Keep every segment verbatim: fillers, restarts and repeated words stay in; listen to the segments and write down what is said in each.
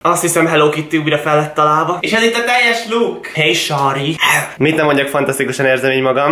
Azt hiszem Hello Kitty újra fel lett találva. És ez itt a teljes look. Hey Shari. Mit nem mondjak, fantasztikusan érzem így magam.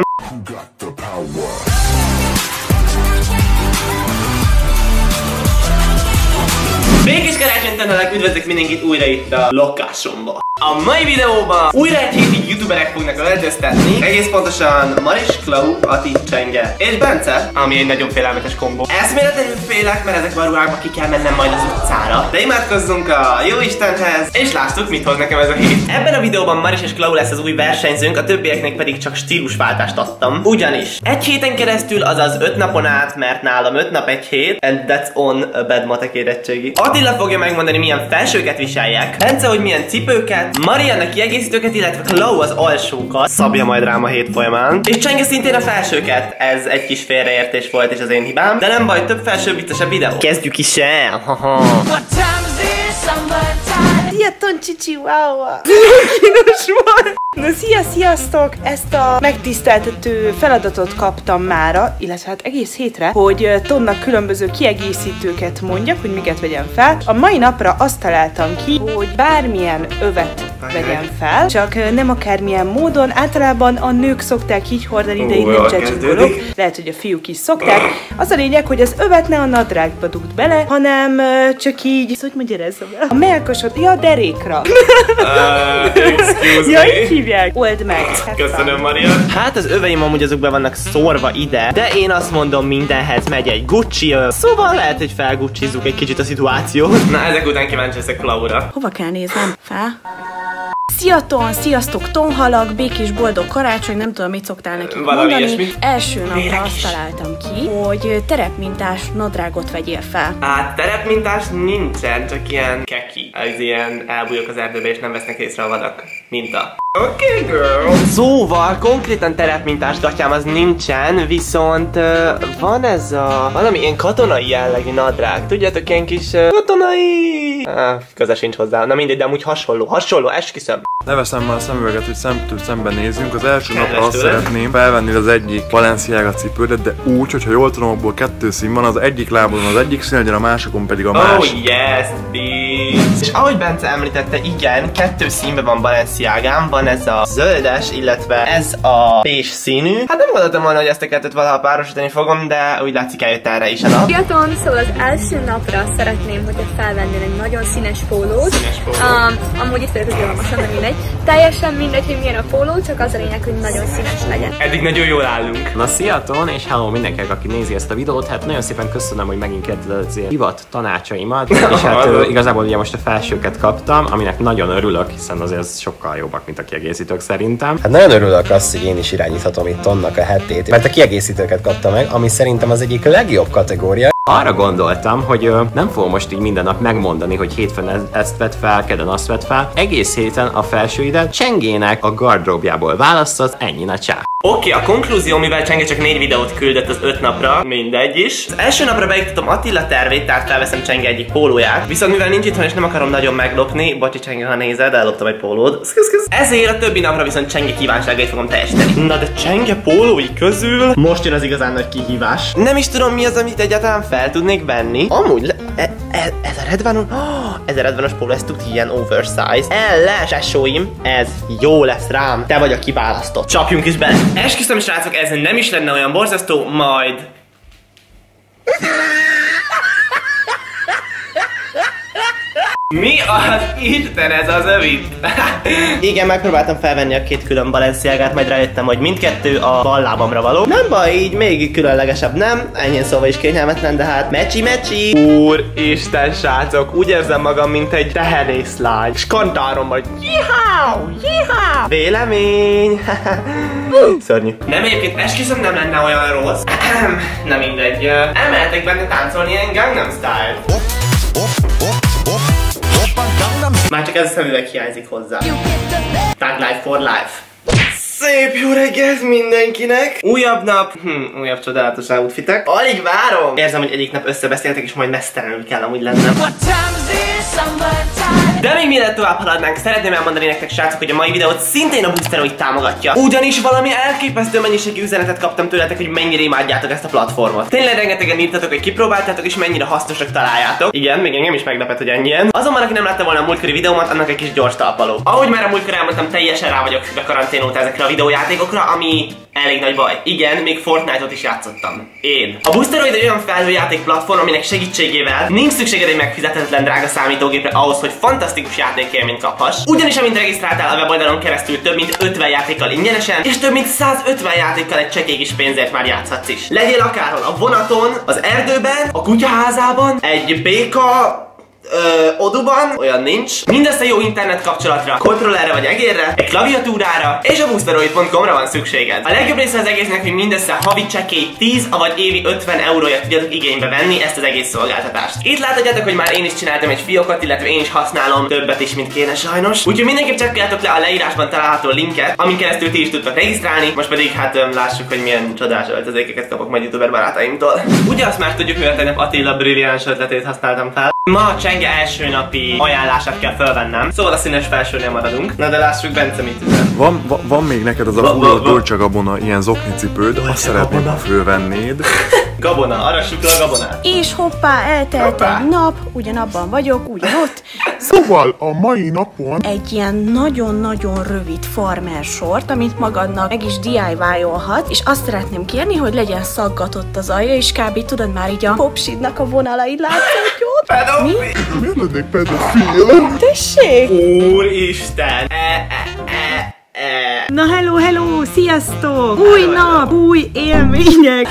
Békés karácsonytánálak, üdvözlök mindenkit újra itt a lakásomba. A mai videóban újra egy hétig youtuberek fognak öltöztetni. Egész pontosan Maris, Klau, Ati, Csenge és Bence, ami egy nagyon félelmetes kombó. Eszméletlenül félek, mert ezekben a ruhákban ki kell mennem majd az utcára. De imádkozzunk a Jóistenhez, és láttuk, mit hoz nekem ez a hét. Ebben a videóban Maris és Klau lesz az új versenyzőnk, a többieknek pedig csak stílusváltást adtam. Ugyanis egy héten keresztül, azaz öt napon át, mert nálam öt nap egy hét, and that's on a bad matek érettségi. Attila fogja megmondani, milyen felsőket viseljek, Bence, hogy milyen cipőket, Marianna kiegészítőket, illetve Klau az alsókat szabja majd rám a hét folyamán. És Csenge szintén a felsőket. Ez egy kis félreértés volt és az én hibám. De nem baj, több felső viccesebb videó. Kezdjük is el! Haha. Szia, Toncsi Chihuahua! Kínos volt! Na, szia, sziasztok! Ezt a megtiszteltető feladatot kaptam mára, illetve hát egész hétre, hogy Tonnak különböző kiegészítőket mondjak, hogy miket vegyem fel. A mai napra azt találtam ki, hogy bármilyen övet vegyem fel, csak nem akármilyen módon. Általában a nők szokták így hordani, de így nem csecsikolok. Lehet, hogy a fiúk is szokták. Az a lényeg, hogy az övet ne a nadrágba dugd bele, hanem csak így, ezt hogy magyarázzam el? A melkasod, ja, a derékra. Uh, excuse ja, me. így hívják. Old meg. Köszönöm, Maria. Hát az öveim amúgy azok be vannak szórva ide, de én azt mondom, mindenhez megy egy Gucci öv. Szóval lehet, hogy felguccizzuk egy kicsit a szituációt. Na, ezek után kíváncsi leszek Klaura. Hova kell néznem? Fel? Szia Ton, sziasztok tonhalak, békés boldog karácsony, nem tudom, mit szoktál nekik mondani. Ilyesmi. Első napra azt találtam ki, hogy terepmintás nadrágot vegyél fel. Hát terepmintás nincsen, csak ilyen keki. Ez ilyen elbújok az erdőbe és nem vesznek észre a vadak. Minta. Oké, okay, girl. Szóval konkrétan terepmintás gatyám az nincsen, viszont uh, van ez a valami ilyen katonai jellegű nadrág. Tudjátok, ilyen kis uh, katonai... Ah, köze sincs hozzá. Na mindegy, de amúgy hasonló. Hasonló, esküszöm. Ne veszem már a szemüveget, hogy szemtől szemben nézzünk. Az első napra azt szeretném felvenni az egyik Balenciaga cipődet, de úgy, hogyha jól tudom, abból kettő szín van, az egyik lábon az egyik szín legyen, a másikon pedig a másik. Oh yes, bitch! És ahogy Bence említette, igen, kettő színben van Balenciagám, van ez a zöldes, illetve ez a beige színű. Hát nem gondoltam volna, hogy ezt a kettőt valaha párosítani fogom, de úgy látszik, eljött erre is a nap. Fiaton, szóval az első napra szeretném, hogyha felvennél egy nagyon színes pólót. Színes pólót. Um, amúgy itt vagyok az gyalmasan, nem mindegy. Teljesen mindegy, hogy milyen a póló, csak az a lényeg, hogy nagyon színes legyen. Eddig nagyon jól állunk. Na szia Ton, és hello mindenkinek, aki nézi ezt a videót. Hát nagyon szépen köszönöm, hogy megint kérdezed az ilyen hivat tanácsaimat. És hát ö, igazából ugye most a felsőket kaptam, aminek nagyon örülök, hiszen azért sokkal jobbak, mint a kiegészítők szerintem. Hát nagyon örülök azt, hogy én is irányíthatom itt Tonnak a hetét, mert a kiegészítőket kapta meg, ami szerintem az egyik legjobb kategória. Arra gondoltam, hogy ö, nem fogom most így minden nap megmondani, hogy hétfőn ez, ezt vett fel, kedden azt vett fel. Egész héten a felsőidet Csengének a gardróbjából választott, ennyi a csá. Oké, okay, a konklúzió, mivel Csenge csak négy videót küldött az öt napra, mindegy is. Az első napra beiktatom Attila tervét, tehát felveszem Csenge egyik pólóját. Viszont mivel nincs itthon és nem akarom nagyon meglopni, bocsi Csenge, ha nézed, elloptam egy pólód. Szkusz, szkusz. Ezért a többi napra viszont Csenge kívánságait fogom teljesíteni. Na de Csenge pólói közül most jön az igazán nagy kihívás. Nem is tudom, mi az, amit egyáltalán fel tudnék venni. Amúgy le, e, e, ez a redvanon, oh, ez a redvanos póló, ez tud ilyen oversize. Ellen, tesóim, ez jó lesz rám. Te vagy a kiválasztott. Csapjunk is bele. Esküszöm, srácok, ez nem is lenne olyan borzasztó, majd... Mi az Isten ez az övit? Igen, megpróbáltam felvenni a két külön Balenciagát, majd rájöttem, hogy mindkettő a bal lábamra való. Nem baj, így még különlegesebb, nem? Ennyi szóval is kényelmetlen, de hát mecsi mecsi. Úristen, srácok, úgy érzem magam, mint egy teherészlány. És kantárom majd jiháú, jiháú. Vélemény. Szörnyű. Nem, egyébként esküszöm, nem lenne olyan rossz. Na mindegy, elmehetek benne táncolni ilyen Gangnam Style. Már csak ez a szemüveg hiányzik hozzá. Tag Life for Life. Szép jó reggelt mindenkinek! Újabb nap, hm, újabb csodálatos outfitek. Alig várom! Érzem, hogy egyik nap összebeszéltek, és majd mesztelenül kell amúgy lennem. De még mielőtt tovább haladnánk, szeretném elmondani nektek, srácok, hogy a mai videót szintén a Boosteroid támogatja. Ugyanis valami elképesztő mennyiségű üzenetet kaptam tőletek, hogy mennyire imádjátok ezt a platformot. Tényleg rengetegen írtatok, hogy kipróbáltátok és mennyire hasznosak találjátok. Igen, még engem is meglepett, hogy ennyien. Azonban, aki nem látta volna a múltkori videómat, annak egy kis gyors talpaló. Ahogy már a múltkor elmondtam, teljesen rá vagyok függve karantén óta ezekre a videójátékokra, ami elég nagy baj. Igen, még Fortnite-ot is játszottam. Én. A Boosteroid egy olyan felhőjáték platform, aminek segítségével nincs szükséged egy megfizethetetlen drága számítógépre ahhoz, hogy fantasztikus játékélményt kaphass. Ugyanis amint regisztráltál a weboldalon keresztül, több mint ötven játékkal ingyenesen, és több mint százötven játékkal egy csekély kis pénzért már játszhatsz is. Legyél akárhol, a vonaton, az erdőben, a kutyaházában, egy béka Ö, oduban, olyan nincs. Mindössze jó internet kapcsolatra, kontrollerre vagy egérre, egy klaviatúrára és a boosteroid pont com-ra van szükséged. A legjobb része az egésznek, hogy mindössze havi csekély tíz, vagy évi ötven euróért tudjátok igénybe venni ezt az egész szolgáltatást. Itt láthatjátok, hogy már én is csináltam egy fiókot, illetve én is használom többet is, mint kéne sajnos. Úgyhogy mindenképp csekkoljátok le a leírásban található linket, amin keresztül ti is tudtok regisztrálni. Most pedig hát lássuk, hogy milyen csodás öltözékeket kapok majd youtuber barátaimtól. Ugye azt már tudjuk, hogy a tegnap Attila brilliáns ötletét használtam fel. Ma a Csenge első napi ajánlását kell felvennem, szóval a színes felsőnél maradunk. Na de lássuk Bence mit üzen. Van, va, van még neked az a fura Dolce Gabbana ilyen zoknicipőd, azt szeretném, ha fölvennéd. Gabona, arassuk le a gabonát. És hoppá, eltelt hoppá. Egy nap, ugyanabban vagyok, ugyanott. Szóval a mai napon egy ilyen nagyon-nagyon rövid farmer sort, amit magadnak meg is dé i vaj-olhat, és azt szeretném kérni, hogy legyen szaggatott az alja, és kb. Tudod már így a popsidnak a vonalai látszódjon. Mi? Miért lennék pedofil? Tessék! Úristen! E, e, e. E. Na hello, hello, sziasztok! Új hello, nap, hello. Új élmények!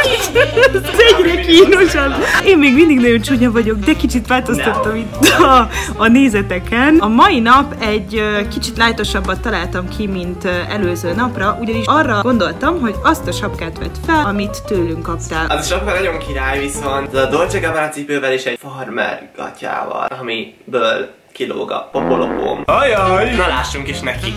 Ez egyre kínosabb. Én még mindig nagyon csúnya vagyok, de kicsit változtattam no. itt a, a nézeteken. A mai nap egy uh, kicsit lájtosabbat találtam ki, mint uh, előző napra, ugyanis arra gondoltam, hogy azt a sapkát vett fel, amit tőlünk kaptál. Az a sapka nagyon király, viszont a Dolce Gabbana cipővel és egy farmer gatyával, amiből kilóg a popolopóm. Ajaj! Na lássunk is neki!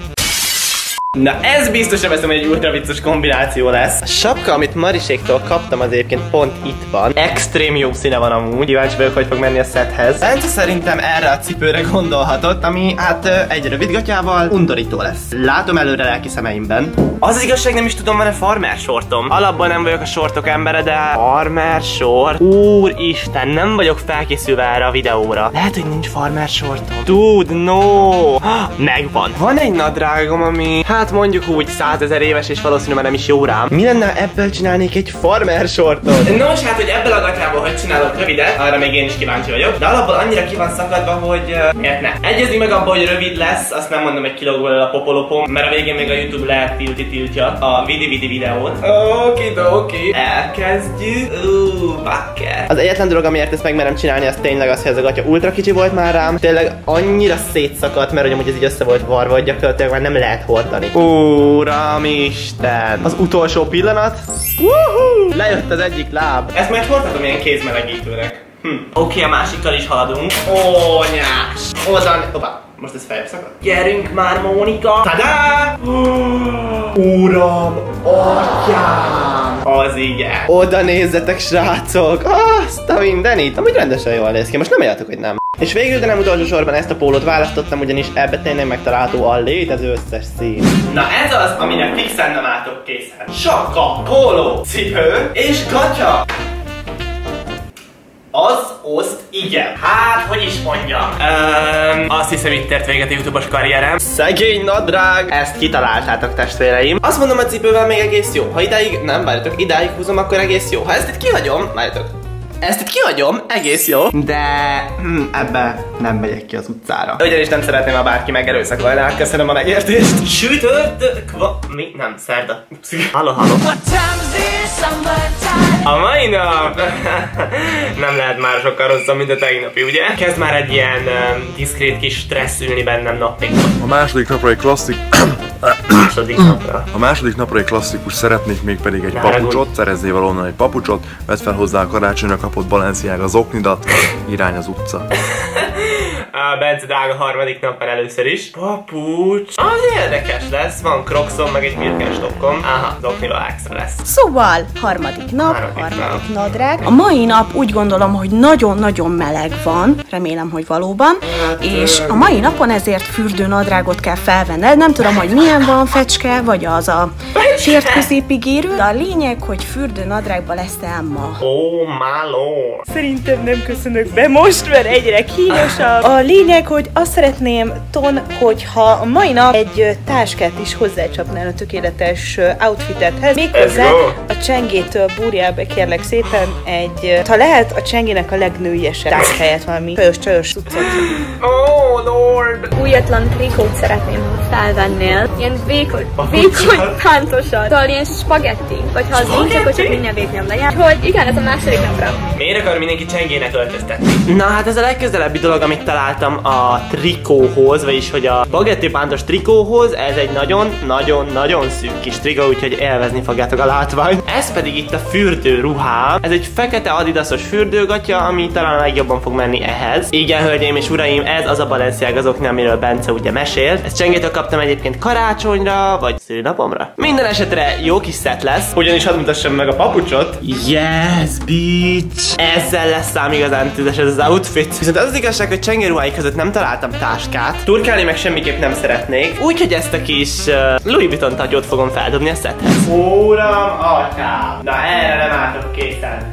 Na ez biztosan veszem, hogy egy ultra vicces kombináció lesz. A sapka, amit Mariséktól kaptam, az egyébként pont itt van. Extrém jó színe van amúgy. Kíváncsi vagyok, hogy fog menni a sethez. Bence szerintem erre a cipőre gondolhatott, ami hát egy rövid gatyával undorító lesz. Látom előre lelki szemeimben. Az, az igazság, nem is tudom, van-e farmer sortom. Alapban nem vagyok a sortok embere, de farmer sort. Úristen, nem vagyok felkészülve erre a videóra. Lehet, hogy nincs farmer sortom. Dude, no! Megvan. Van egy nadrágom, ami hát mondjuk úgy százezer éves, és valószínűleg már nem is jó rám. Mi lenne, ebből csinálnék egy farmer sortot? Nos, hát, hogy ebből a gatyából hogy csinálok rövidet, arra még én is kíváncsi vagyok. De alapból annyira ki van szakadva, hogy uh, miért ne? Egyezünk meg abban, hogy rövid lesz, azt nem mondom, hogy kilóg belőle a popolopom, mert a végén még a YouTube lehet tilti tiltja a vidi-vidi videót. Okidoki, elkezdjük. Uuuuh, bakker. Az egyetlen dolog, amiért ezt meg merem csinálni, az tényleg az, hogy ez a gatya ultra kicsi volt már rám. Tényleg annyira szétszakadt, mert hogy amúgy ez így össze volt varva, hogy gyakorlatilag már nem lehet hordani. Uramisten! Az utolsó pillanat. Woohoo! Lejött az egyik láb. Ezt majd hordhatom ilyen kézmelegítőnek. Hm. Oké, okay, a másikkal is haladunk. Ónyás! Odan... Hoppá, most ez feljebb szakad. Gyerünk már, Mónika! Tadá! Uram! Atyám! Az igen. Oda nézzetek, srácok! Azt a mindenit! Amúgy rendesen jól néz ki. Most nem éljátok, hogy nem. És végül, de nem utolsó sorban ezt a pólót választottam, ugyanis ebbe tényleg megtalálható a létező összes szín. Na ez az, aminek fixen nem álltok készen. Sapka, póló, cipő és gatya. Az, oszt, igen. Hát, hogy is mondjam. Um, azt hiszem, itt ért véget a YouTube-os karrierem. Szegény nadrág. Ezt kitaláltátok, testvéreim. Azt mondom, a cipővel még egész jó. Ha idáig, nem, várjatok, idáig húzom, akkor egész jó. Ha ezt itt kihagyom, várjatok. Ezt itt kihagyom, egész jó, de hm, ebbe nem megyek ki az utcára. Ugyanis nem szeretném, ha bárki megerőszakolná. Köszönöm a megértést. Sütött, kva... Mi? Nem, szerda. Halló, halló. A mai nap nem lehet már sokkal rosszabb, mint a tegnapi, ugye? Kezd már egy ilyen um, diszkrét kis stressz ülni bennem napig. A második napra egy klasszik... második napra. A második napra egy klasszikus, szeretnék még pedig egy papucsot, szerezzél valonnan egy papucsot, vedd fel hozzá a karácsonyra kapott Balenciaga zoknidat, irány az utca. A Bence drága harmadik nappal először is. Papucs. Az érdekes lesz. Van Crocs-om, meg egy Birkenstockom. Aha, zoknival extra lesz. Szóval, harmadik nap, Harmadik harmadik nap. nadrág. A mai nap úgy gondolom, hogy nagyon-nagyon meleg van. Remélem, hogy valóban. Hát, És a mai napon ezért fürdőnadrágot kell felvenned. Nem tudom, hogy milyen van, fecske, vagy az a sértközépig érő. De a lényeg, hogy fürdőnadrágban leszel ma. Oh my lord. Szerintem nem köszönök be most, mert egyre kínosabb. A lényeg, hogy azt szeretném, Ton, hogyha a mai nap egy táskát is hozzácsapnál a tökéletes outfitethez. Méghozzá a csengétől búrjál be, kérlek szépen, egy, ha lehet, a csengének a legnőiesebb táskáját, valami csajos-csajos cuccot. Oh lord. Újatlan trikót szeretném, ha felvennél. Ilyen vékony, vékony pántosat. Szóval ilyen spagetti. Vagy ha az nincs, akkor csak minden vékonyom legyen. Hogy igen, ez a második napra. Miért akar mindenki csengének öltöztetni? Na hát ez a legközelebbi dolog, amit találtam a trikóhoz, vagyis hogy a spagetti pántos trikóhoz, ez egy nagyon-nagyon-nagyon szűk kis trikó, úgyhogy élvezni fogjátok a látványt. Ez pedig itt a fürdőruhám. Ez egy fekete adidasos fürdőgatya, ami talán a legjobban fog menni ehhez. Igen, hölgyeim és uraim, ez az a Balenciaga azoknál, amiről Bence ugye mesélt. Ezt csengétől kaptam egyébként karácsonyra, vagy szülinapomra. Minden esetre jó kis szett lesz, ugyanis hadd mutassam meg a papucsot. Yes, bitch! Ezzel lesz ám igazán tüzes ez az outfit. Viszont az az igazság, hogy csengéruhái között nem találtam táskát. Turkálni meg semmiképp nem szeretnék. Úgyhogy ezt a kis uh, Louis Vuitton tagyót fogom feldobni a szethez. Uram, atyám! Na erre nem álltok készen.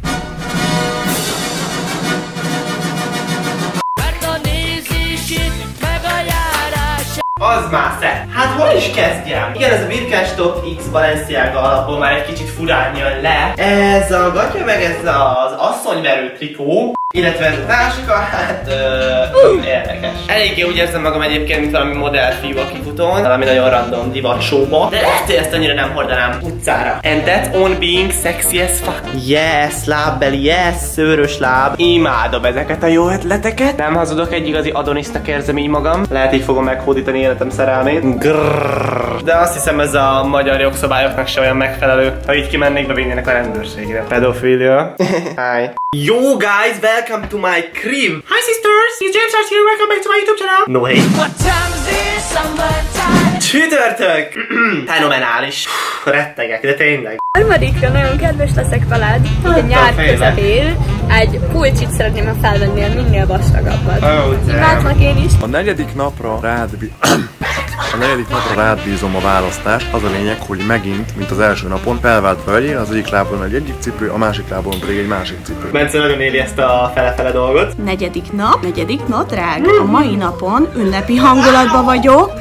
Az már szett. Hát hol is kezdjem? Igen, ez a Birkenstock X Balenciaga alapból már egy kicsit furán jön le. Ez a gatya meg ez az asszonyverő trikó, illetve ez a táska, hát ö, uh. érdekes. Eléggé úgy érzem magam egyébként, mint valami modellfiú a kifutón, valami nagyon random divat showba, de lehet, hogy ezt annyira nem hordanám utcára. And that's on being sexy as fuck. Yes, lábbeli, yes, szőrös láb. Imádom ezeket a jó ötleteket. Nem hazudok, egy igazi adonisztak érzem így magam. Lehet így fogom meghódítani életem szerelmét. Grrrr. De azt hiszem ez a magyar jogszabályoknak se olyan megfelelő. Ha így kimennék, bevinnének a rendőrségre. Pedofilia. Hi. Yo guys, welcome to my crib. Hi sisters, it's James Arts here, welcome back to my YouTube channel. No hate. What time is this? Summertime. Csütörtök! Fenomenális. Rettegek, de tényleg. Harmadikra nagyon kedves leszek veled, hogy a nyár közepén egy pulcsit szeretném, ha felvennél minél vastagabbat. Oh, Imádlak én is. A negyedik napra rád bí... A negyedik napra rád bízom a választást. Az a lényeg, hogy megint, mint az első napon, felváltva vegyél, az egyik lábon egy egyik cipő, a másik lábon pedig egy másik cipő. Bence nagyon éli ezt a fele-fele dolgot. Negyedik nap, negyedik nadrág. A mai napon ünnepi hangulatban vagyok.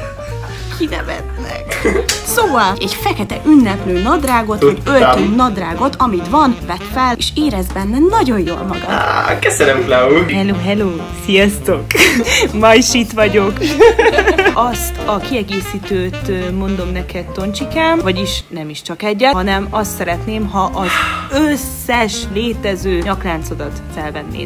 Kinevetnek. Szóval egy fekete ünneplő nadrágot, vagy öltő nadrágot, amit van, vedd fel, és érezd benne nagyon jól magad. Ah, köszönöm, Klau. Hello, hello, sziasztok! Ma is itt vagyok. Azt a kiegészítőt mondom neked, Toncsikám, vagyis nem is csak egyet, hanem azt szeretném, ha az összes létező nyakláncodat felvennéd.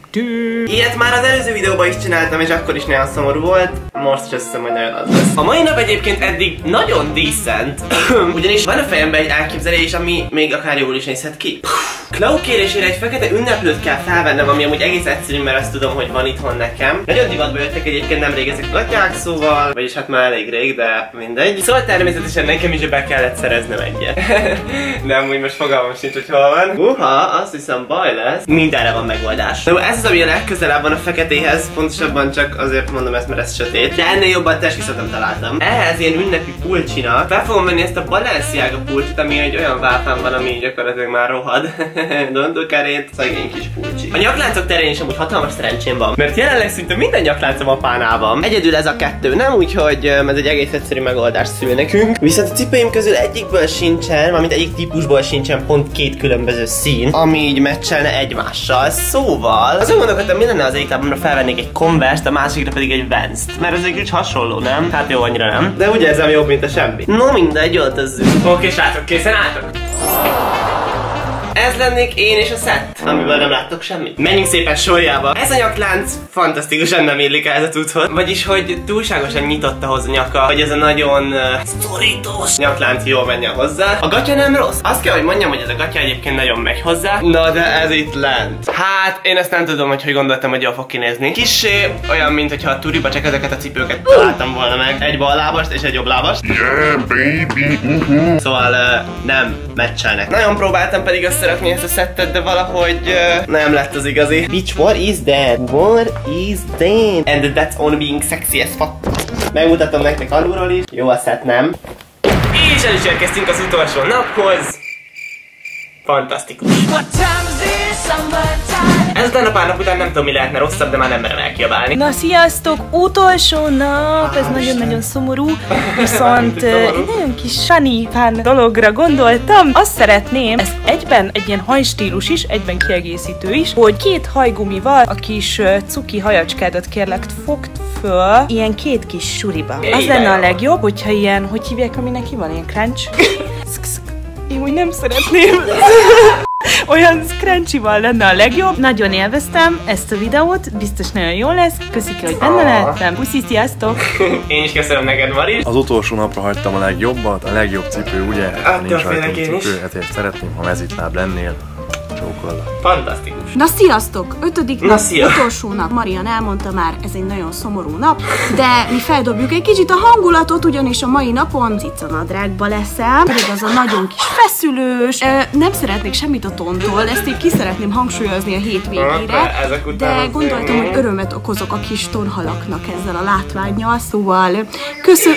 Ilyet már az előző videóban is csináltam, és akkor is nagyon szomorú volt. Most is azt hiszem, hogy nagyon az lesz. A mai nap egyébként eddig nagyon decent, ugyanis van a fejemben egy elképzelés, ami még akár jól is nézhet ki. Klau kérésére egy fekete ünneplőt kell felvennem, ami amúgy egész egyszerű, mert azt tudom, hogy van itthon nekem. Nagyon divatba jöttek egyébként nemrég ezek a gatyák, szóval, vagyis hát már elég rég, de mindegy. Szóval természetesen nekem is be kellett szereznem egyet. De amúgy most fogalmam sincs, hogy hol van. Uha, azt hiszem baj lesz. Mindenre van megoldás. De ez az, ami a legközelebb van a feketéhez, pontosabban csak azért mondom ezt, mert ez sötét. De ennél jobban testviszont találtam. Ehhez ilyen ünnepi pulcsinak fel fogom venni ezt a Balenciaga pulcsit, ami egy olyan válfán van, ami gyakorlatilag már rohad. Dondokerét, szegény kis pulcsi. A nyakláncok terén is amúgy hatalmas szerencsém van, mert jelenleg szinte minden nyakláncom a pánál van. Egyedül ez a kettő, nem? Úgyhogy ez egy egész egyszerű megoldást szül nekünk. Viszont a cipőim közül egyikből sincsen, valamint egyik típusból sincsen pont két különböző szín, ami így meccselne egymással. Szóval azon gondolkodtam, mi lenne az egyik lábamra felvennék egy Converse-t, a másikra pedig egy Vans-t. Mert ez egy kicsit hasonló, nem? Hát jó, annyira nem. De úgy érzem jobb, mint a semmi. No mindegy, öltözzük. Oké, srácok, készen álltok? Ez lennék én és a szett, amiből nem láttok semmit. Menjünk szépen sorjába. Ez a nyaklánc fantasztikusan nem illik ehhez a cucchoz. Vagyis, hogy túlságosan nyitott ahhoz a nyaka, hogy ez a nagyon uh, sztorítós nyaklánc jól menjen hozzá. A gatya nem rossz. Azt kell, hogy mondjam, hogy ez a gatya egyébként nagyon megy hozzá. Na de ez itt lent. Hát, én ezt nem tudom, hogy hogy gondoltam, hogy jól fog kinézni. Kissé olyan, mint hogyha a turiba csak ezeket a cipőket találtam volna meg. Egy bal lábast és egy jobb lábast. Yeah, baby. Uh-huh. Szóval uh, nem meccselnek. Nagyon próbáltam pedig összerakni ezt a szettet, de valahogy uh, nem lett az igazi. Bitch, what is that? What is that? And that's only being sexy as fuck. Megmutatom nektek alulról is. Jó, a szett nem. És el is érkeztünk az utolsó naphoz. Fantasztikus. Ezután a pár nap után nem tudom, mi lehetne rosszabb, de már nem merem elkiabálni. Na sziasztok! Utolsó nap! Ez nagyon-nagyon szomorú. Viszont uh, egy nagyon kis sanifán dologra gondoltam. Azt szeretném, ez egyben egy ilyen hajstílus is, egyben kiegészítő is, hogy két hajgumival a kis uh, cuki hajacskádat kérlek fogd föl ilyen két kis suriba. Az lenne a legjobb, hogyha ilyen, hogy hívják, ami neki van, ilyen crunch? Én úgy nem szeretném. Olyan scrunchy-val lenne a legjobb. Nagyon élveztem ezt a videót, biztos nagyon jó lesz. Köszik, hogy benne lehettem. Puszi, sziasztok! Én is köszönöm neked, Maris. Az utolsó napra hagytam a legjobbat, a legjobb cipő, ugye? Attól félek én is. Cipő, ezért szeretném, ha mezitláb lennél. Csókollak. Fantasztikus. Na sziasztok! Ötödik Na, nap, szia. utolsó nap. Marian elmondta már, ez egy nagyon szomorú nap, de mi feldobjuk egy kicsit a hangulatot, ugyanis a mai napon cicanadrágba leszel, pedig az a nagyon kis feszülős. Ö, nem szeretnék semmit a tontól, ezt én ki szeretném hangsúlyozni a hét végére, de gondoltam, hogy örömet okozok a kis tonhalaknak ezzel a látvánnyal, szóval köszönöm.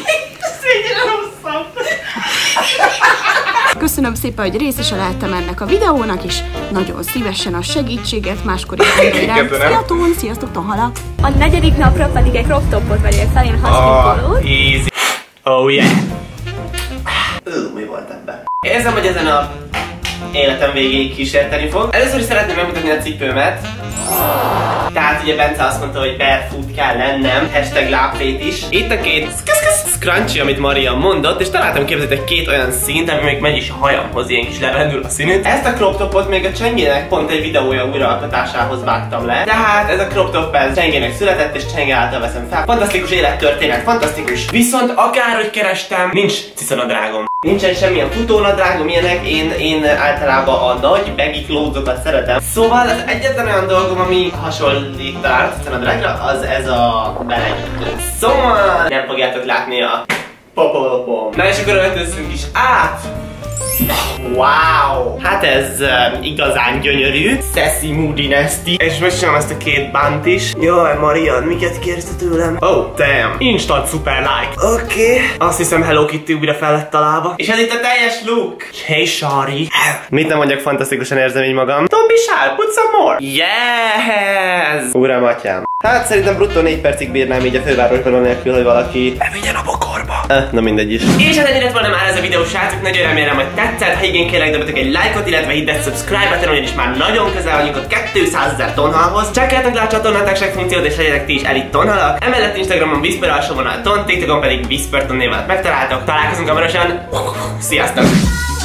Köszönöm szépen, hogy részese lehettem ennek a videónak, és nagyon szívesen a segítséget máskor is gondolj rám. Szia Tón, sziasztok tonhalak! A negyedik napra pedig egy crop topot vegyél fel, én használom Oh, easy. Oh yeah. Ú, mi volt ebben? Érzem, hogy ezen a életem végéig kísérteni fog. Először is szeretném megmutatni a cipőmet. Tehát ugye Bence azt mondta, hogy barefoot kell lennem, hashtag lábfét is. Itt a két scrunchy, amit Maria mondott, és találtam, képzeljétek, két olyan színt, ami még megy is a hajamhoz, ilyen kis levendül a színűt. Ezt a crop topot még a Csengének pont egy videója újraalkotásához vágtam le. Tehát ez a crop top ez Csengének született, és Csengé által veszem fel. Fantasztikus élettörténet, fantasztikus. Viszont akárhogy kerestem, nincs cicanadrágom. Nincsen semmilyen futónadrágom, ilyenek, én, én általában a nagy baggy clothes-okat szeretem. Szóval az egyetlen olyan dolgom, ami hasonlít talán a cicanadrágra, az ez a belegyűjtő. Szóval nem fogjátok látni a popolopom. Na és akkor öltözzünk is át! Wow! Hát ez uh, igazán gyönyörű. Sassy, moody, nasty. És most sem ezt a két bánt is. Jaj, Marian, miket kérsz tőlem? Oh, damn. Instant super like. Oké. Okay. Azt hiszem Hello Kitty újra fel lett találva. És ez itt a teljes look. Hey, sorry. Mit nem mondjak, fantasztikusan érzem így magam. Don't be shy, put some more. Yes! Uram, atyám. Hát szerintem bruttó négy percig bírnám így a fővárosban anélkül, hogy valaki bevigyen a bokorba. Eh, na mindegy is. És hát ennyi lett volna már ez a videó, srácok. Nagyon remélem, hogy tetszett. Ha igen, kérlek, dobjatok egy lájkot, illetve hidd egy subscribe button, ugyanis már nagyon közel vagyunk a kétszázezer tonhalhoz. Csekkeljetek le a csatorna tagság funkciót, és legyetek ti is elit tonhalak. Emellett Instagramon Whisper alsó vonal ton, TikTokon pedig Whisperton néven megtaláltok. Találkozunk hamarosan. Sziasztok!